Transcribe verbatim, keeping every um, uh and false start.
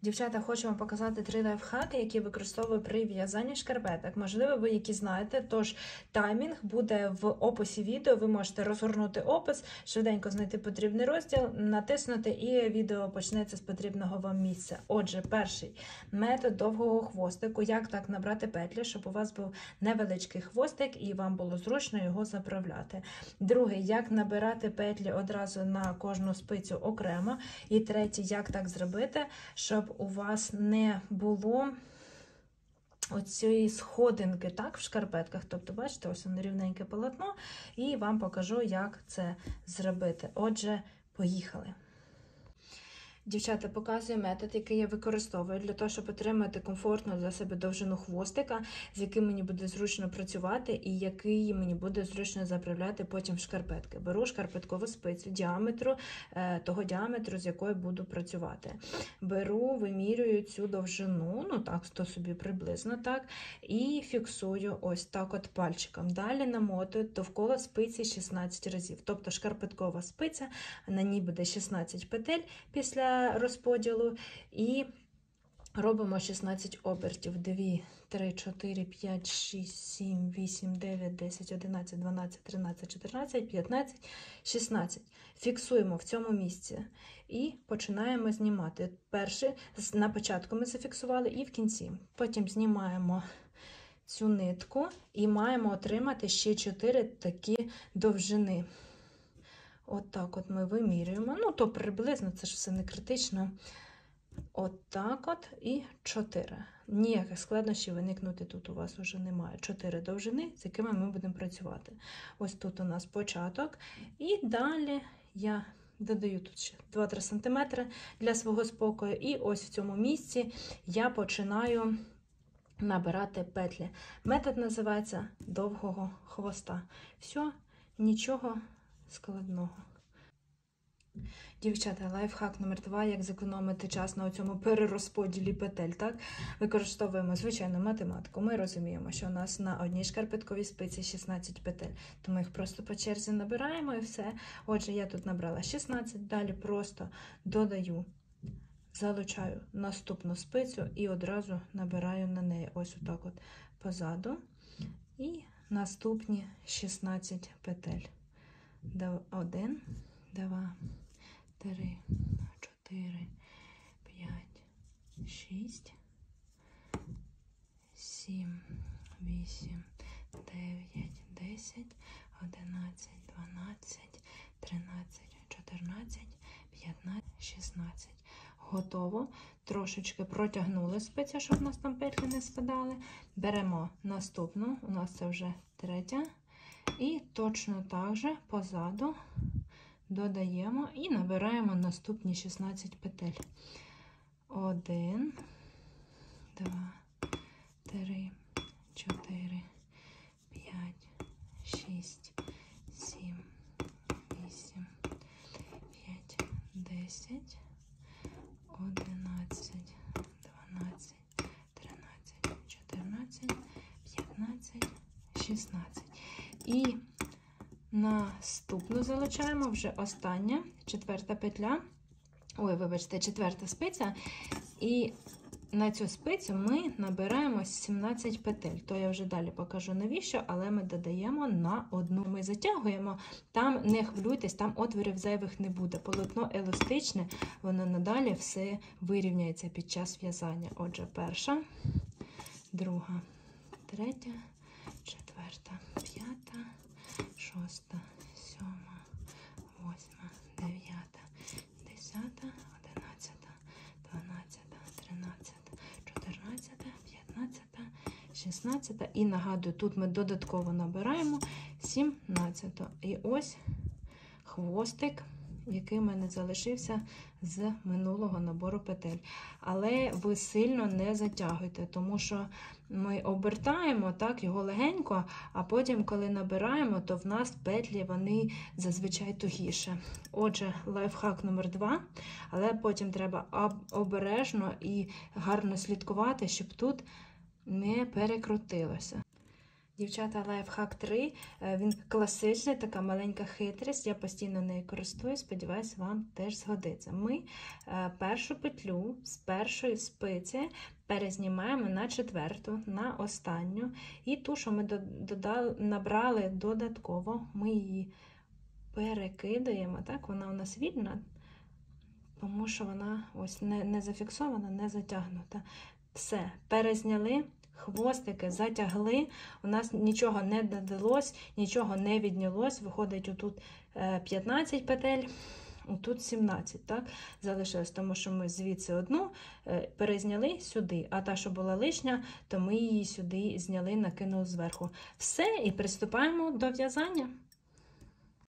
Дівчата, хочу вам показати три лайфхаки, які використовую при в'язанні шкарпеток. Можливо, ви які знаєте, тож таймінг буде в описі відео, ви можете розгорнути опис, швиденько знайти потрібний розділ, натиснути і відео почнеться з потрібного вам місця. Отже, перший метод довгого хвостику, як так набрати петлі, щоб у вас був невеличкий хвостик і вам було зручно його заправляти. Другий, як набирати петлі одразу на кожну спицю окремо. І третій, як так зробити, щоб у вас не було оцієї сходинки, так, в шкарпетках. Тобто, бачите, ось воно рівненьке полотно, і вам покажу, як це зробити. Отже, поїхали. Дівчата, показую метод, який я використовую для того, щоб отримати комфортну для себе довжину хвостика, з яким мені буде зручно працювати і який мені буде зручно заправляти потім в шкарпетки. Беру шкарпеткову спицю діаметру, того діаметру, з якою буду працювати. Беру, вимірюю цю довжину, ну так, то собі приблизно так, і фіксую ось так от пальчиком. Далі намотую довкола спиці шістнадцять разів. Тобто шкарпеткова спиця, на ній буде шістнадцять петель після розподілу, і робимо шістнадцять обертів. два, три, чотири, п'ять, шість, сім, вісім, дев'ять, десять, одинадцять, дванадцять, тринадцять, чотирнадцять, п'ятнадцять, шістнадцять. Фіксуємо в цьому місці і починаємо знімати. Перший на початку ми зафіксували і в кінці. Потім знімаємо цю нитку і маємо отримати ще чотири такі довжини. От так от ми вимірюємо, ну то приблизно, це ж все не критично. От так от і чотири. Ніяких складнощів виникнути тут у вас вже немає. Чотири довжини, з якими ми будемо працювати. Ось тут у нас початок. І далі я додаю тут ще два-три сантиметри для свого спокою. І ось в цьому місці я починаю набирати петлі. Метод називається довгого хвоста. Все, нічого складного. Дівчата, лайфхак номер два, як зекономити час на цьому перерозподілі петель, так? Використовуємо звичайну математику. Ми розуміємо, що у нас на одній шкарпетковій спиці шістнадцять петель, то ми їх просто по черзі набираємо і все. Отже, я тут набрала шістнадцять, далі просто додаю, залучаю наступну спицю і одразу набираю на неї ось отак от позаду і наступні шістнадцять петель. Один, два, три, чотири, п'ять, шість, сім, вісім, дев'ять, десять, одинадцять, дванадцять, тринадцять, чотирнадцять, п'ятнадцять, шістнадцять. Готово. Трошечки протягнули спицю, щоб у нас там петлі не спадали. Беремо наступну, у нас це вже третя. І точно так же позаду додаємо і набираємо наступні шістнадцять петель. Один, два, три, чотири, п'ять, шість, сім, вісім, дев'ять, десять, одинадцять, дванадцять, тринадцять, чотирнадцять, п'ятнадцять, шістнадцять. І наступну залишаємо вже остання, четверта петля, ой, вибачте, четверта спиця, і на цю спицю ми набираємо сімнадцять петель. То я вже далі покажу навіщо, але ми додаємо на одну. Ми затягуємо, там не хвилюйтесь, там отворів зайвих не буде. Полотно еластичне, воно надалі все вирівняється під час в'язання. Отже, перша, друга, третя, четверта, п'ята, шоста, сьома, восьма, дев'ята, десята, одинадцята, дванадцята, тринадцята, чотирнадцята, п'ятнадцята, шістнадцята. І нагадую, тут ми додатково набираємо сімнадцяту. І ось хвостик, який в мене залишився з минулого набору петель. Але ви сильно не затягуйте, тому що ми обертаємо так його легенько, а потім, коли набираємо, то в нас петлі, вони зазвичай тугіше. Отже, лайфхак номер два, але потім треба обережно і гарно слідкувати, щоб тут не перекрутилося. Дівчата, лайфхак три, він класичний, така маленька хитрість, я постійно нею користуюсь, сподіваюся, вам теж згодиться. Ми першу петлю з першої спиці перезнімаємо на четверту, на останню, і ту, що ми додали, набрали додатково, ми її перекидаємо, так, вона у нас вільна, тому що вона ось не, не зафіксована, не затягнута. Все, перезняли, хвостики затягли, у нас нічого не додалось, нічого не віднялось, виходить отут п'ятнадцять петель, отут сімнадцять, так, залишилось, тому що ми звідси одну перезняли сюди, а та, що була лишня, то ми її сюди зняли, накинули зверху. Все, і приступаємо до в'язання.